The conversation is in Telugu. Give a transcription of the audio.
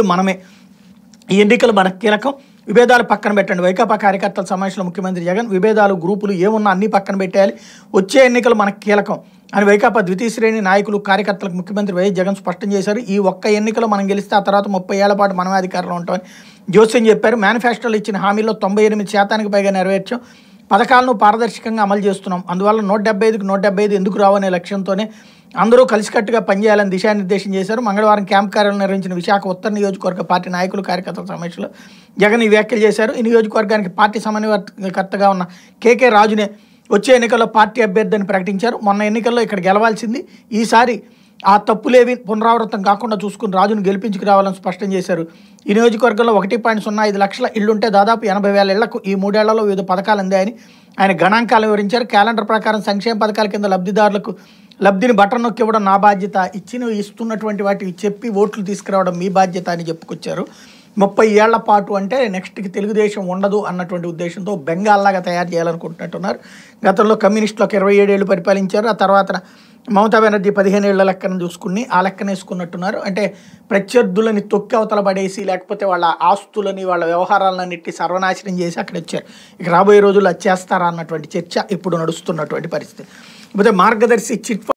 ఓట్లు మనమే, ఈ ఎన్నికలు మనకు కీలకం, విభేదాలు పక్కన పెట్టండి. వైకాపా కార్యకర్తల సమావేశంలో ముఖ్యమంత్రి జగన్ విభేదాలు గ్రూపులు ఏమున్నా అన్ని పక్కన పెట్టేయాలి, వచ్చే ఎన్నికలు మనకు కీలకం అని వైకాపా ద్వితీయ శ్రేణి నాయకులు కార్యకర్తలకు ముఖ్యమంత్రి వైఎస్ జగన్ స్పష్టం చేశారు. ఈ ఒక్క ఎన్నికలో మనం గెలిస్తే ఆ తర్వాత 30 ఏళ్ల పాటు మనమే అధికారంలో ఉంటామని జోస్యం చెప్పారు. మేనిఫెస్టోలో ఇచ్చిన హామీల్లో 98% పైగా నెరవేర్చాం, పథకాలను పారదర్శకంగా అమలు చేస్తున్నాం, అందువల్ల 175కి 175 ఎందుకు రావనే లక్ష్యంతోనే అందరూ కలిసికట్టుగా పనిచేయాలని దిశానిర్దేశం చేశారు. మంగళవారం క్యాంప్ కార్యాలయం నిర్వహించిన విశాఖ ఉత్తర నియోజకవర్గ పార్టీ నాయకులు కార్యకర్తల సమావేశంలో జగన్ ఈ వ్యాఖ్యలు చేశారు. ఈ నియోజకవర్గానికి పార్టీ సమన్వయకర్తగా ఉన్న కేకే రాజునే వచ్చే ఎన్నికల్లో పార్టీ అభ్యర్థిని ప్రకటించారు. మొన్న ఎన్నికల్లో ఇక్కడ గెలవాల్సింది, ఈసారి ఆ తప్పులేవి పునరావృతం కాకుండా చూసుకుని రాజును గెలిపించుకు రావాలని స్పష్టం చేశారు. ఈ నియోజకవర్గంలో 1.05 లక్షల ఇళ్లుంటే దాదాపు 80,000 ఇళ్లకు ఈ 3 ఏళ్లలో వివిధ పథకాలు అందాయని ఆయన గణాంకాలు వివరించారు. క్యాలెండర్ ప్రకారం సంక్షేమ పథకాల కింద లబ్ధిదారులకు లబ్ధిని బటన్ నొక్కి ఇవ్వడం నా బాధ్యత, ఇస్తున్నటువంటి వాటికి చెప్పి ఓట్లు తీసుకురావడం మీ బాధ్యత అని చెప్పుకొచ్చారు. 30 ఏళ్ల పాటు అంటే నెక్స్ట్కి తెలుగుదేశం ఉండదు అన్నటువంటి ఉద్దేశంతో బెంగాల్లాగా తయారు చేయాలనుకుంటున్నట్టున్నారు. గతంలో కమ్యూనిస్టులకు 27 ఏళ్ళు పరిపాలించారు. ఆ తర్వాత మమతా బెనర్జీ 15 ఏళ్ల లెక్కను చూసుకుని ఆ లెక్కన వేసుకున్నట్టున్నారు. అంటే ప్రత్యర్థులని తొక్కి అవతల పడేసి, లేకపోతే వాళ్ళ ఆస్తులని వాళ్ళ వ్యవహారాలన్నింటినీ సర్వనాశనం చేసి అక్కడ వచ్చారు. ఇక రాబోయే రోజుల్లో అది చేస్తారా అన్నటువంటి చర్చ ఇప్పుడు నడుస్తున్నటువంటి పరిస్థితి. ఇకపోతే మార్గదర్శి చిట్